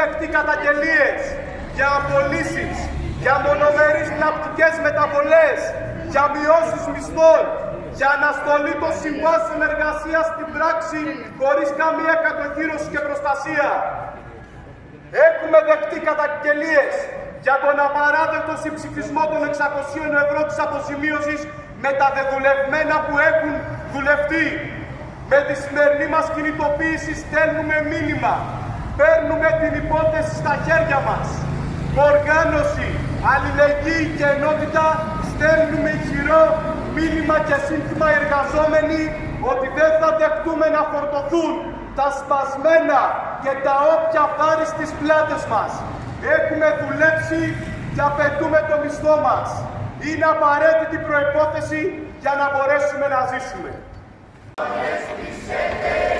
δεχτεί καταγγελίες για απολύσεις, για μονομερείς ναυτικές μεταβολές, για μειώσεις μισθών, για αναστολή των συμβάσεων εργασίας στην πράξη χωρίς καμία κατοχύρωση και προστασία. Έχουμε δεχτεί καταγγελίες για τον απαράδεκτο συμψηφισμό των 600 ευρώ της αποζημίωσης με τα δεδουλευμένα που έχουν δουλευτεί. Με τη σημερινή μας κινητοποίηση στέλνουμε μήνυμα. Παίρνουμε την υπόθεση στα χέρια μας. Οργάνωση, αλληλεγγύη και ενότητα, στέλνουμε ηχηρό μήνυμα και σύνθημα εργαζόμενοι ότι δεν θα δεχτούμε να φορτωθούν τα σπασμένα και τα όποια βάρη στις πλάτες μας. Έχουμε δουλέψει και απαιτούμε το μισθό μας. Είναι απαραίτητη προϋπόθεση για να μπορέσουμε να ζήσουμε.